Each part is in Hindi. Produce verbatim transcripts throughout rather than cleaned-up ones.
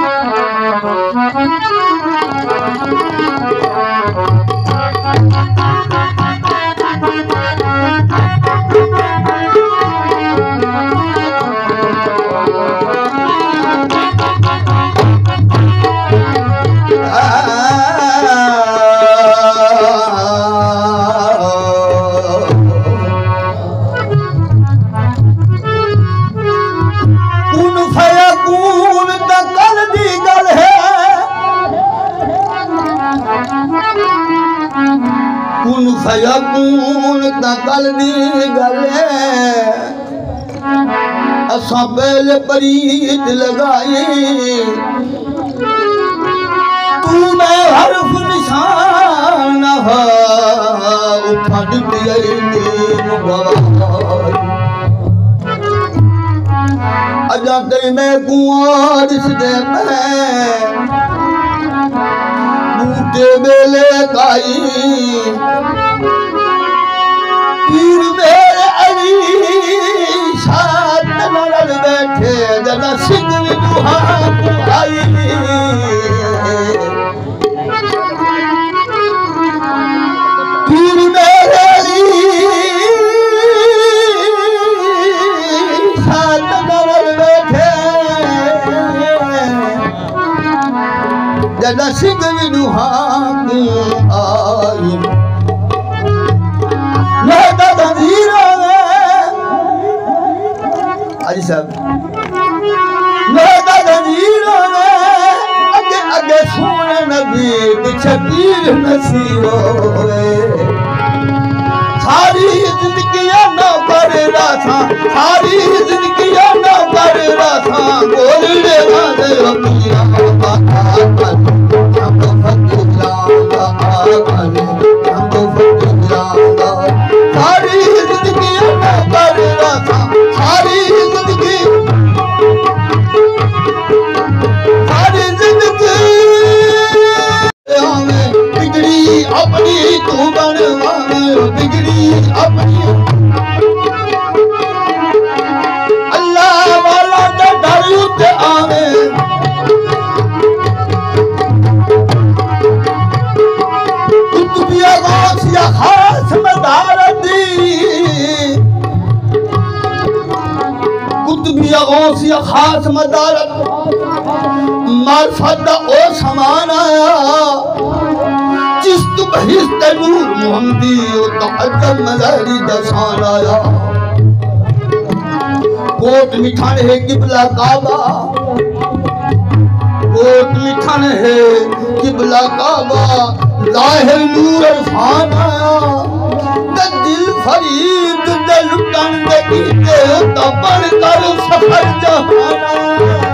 फयकून तकल दी गले असा पहले परीत लगाई तू मैं हरफ निशान हा उठा दिए अजा ते मैं कुआं दिसदे मैं बूटे बेले काई पीर मेरे अली साथ नरल बैठे जना सिंह दुहा आई पीर मेरे अली साथ नरल बैठे जना सिंह दुहा आई हाजी साहब मेरा गंजीरों में अगे अगे सोने नबी पीछे पीर नसीब होए सारी जिंदगी न कर रहा सारी जिंदगी न कर रहा बोलने वाले पीरा बाबा हमको फकीरा हमको फकीरा सारी जिंदगी न कर रहा सारी जिंदगी सारी जिंदगी बिगड़ी अपनी तू बनवावे बिगड़ी अपनी अल्लाह वाला तो डर उते आवे कुतुबिया गौसिया खास मदारती कुतुबिया गौसिया खास मदारत मार्फत ओ समान आया चिस्त बहिस्त नूर मोहम्मदी तो अकल मज़हरी दसान आया कोट मिठान है किबला काबा कोट मिठान है किबला काबा ज़ाहिर नूर इरफान आया दिल फरीद दिल तंग कीते तो बन कर सफर जहाना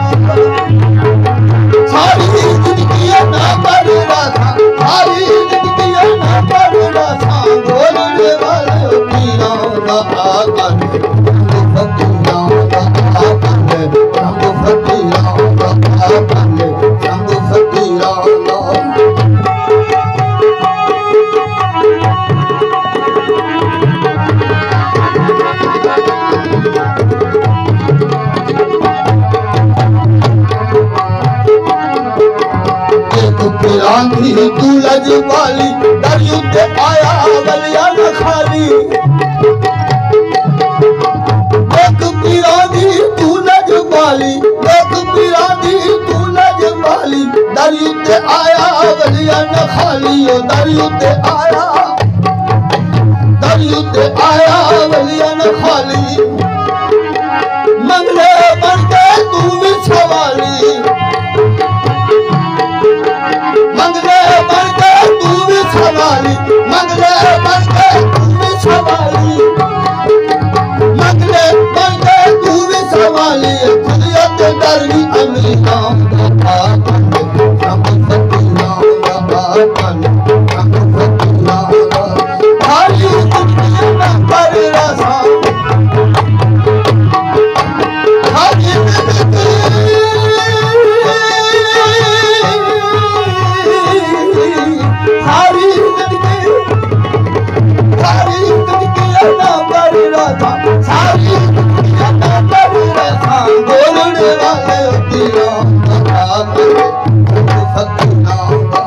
सारी जिंदगी ना कर रहा था सारी जिंदगी ना कर रहा था बोलने वाले पीरा बाबा हमको फकीरा बाबा हमको फकीरा बाबा हमको फकीरा आंधी तू लज वाली डर युद्ध आया बलिया न खाली देख पीरानी तू लज वाली देख पीरानी तू लज वाली डर युद्ध आया बलिया न खाली ओ डर युद्ध आया डर युद्ध आया बलिया न खाली मंगले बन के तू भी सवाली मंगले बन के तू भी सवाली मंगले बन के तू भी सवाली मंगले बन के तू भी सवाली खुदियत डरनी अमीना बाबा हमको फकीरा बाबा हमको फकीरा खाली दुनिया में कर रहा खाली सारी जिंदगी सारी जिंदगी ना कर रहा था सारी जिंदगी ना कर रहा था बोलने वाले पीरा आकर संग फकीरां दा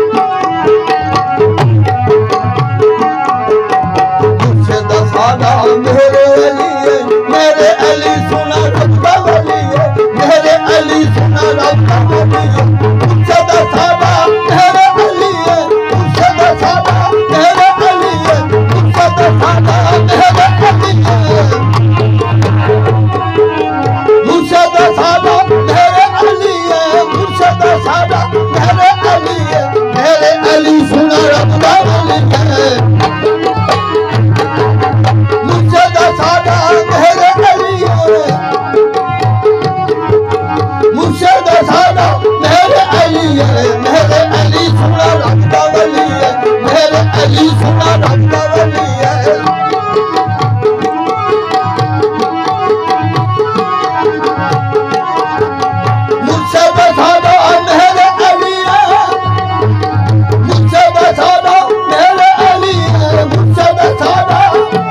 मुर्शिद सादा मेरे अली है मेरे अली सुना रब्बा वली है मेरे अली सुना रब्बा वली है मुर्शिद सादा मेरे अली है मुर्शिद सादा मेरे अली है मुर्शिद सादा मेरे अली है मुर्शिद सादा मेरे अली है मुर्शिद सादा मेरे अली है मेरे अली सुना रब्बा वली है मुर्शिद सादा मेरे अली है मुर्शिद सादा मेरे अली है मेरे अली सुना रब्बा वली है मेरे अली सुना रब्बा वली है मुर्शिद सादा मेरे अली है मुर्शिद सादा मेरे अली है मुर्शिद सादा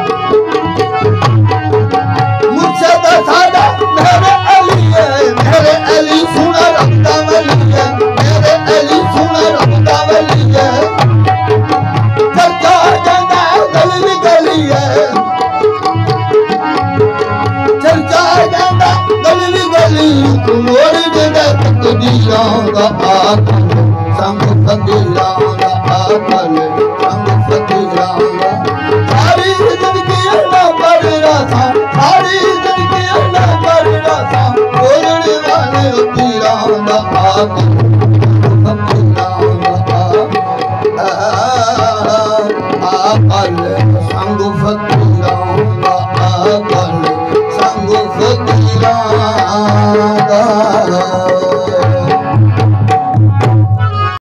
मुर्शिद सादा मेरे अली है मेरे अली सुना रब्बा वली है मेरे अली सुना रब्बा वली है चर्चा जाना गली गली है चर्चा जाना गली गली मोड़ देना तकदीरां दा आकर संग फकीरां दा आकर संग फकीरां दा सारी जिंदगी अल्लाह पर रासा सारी जिंदगी अल्लाह पर रासा बोलने वाले पीरां दा आकर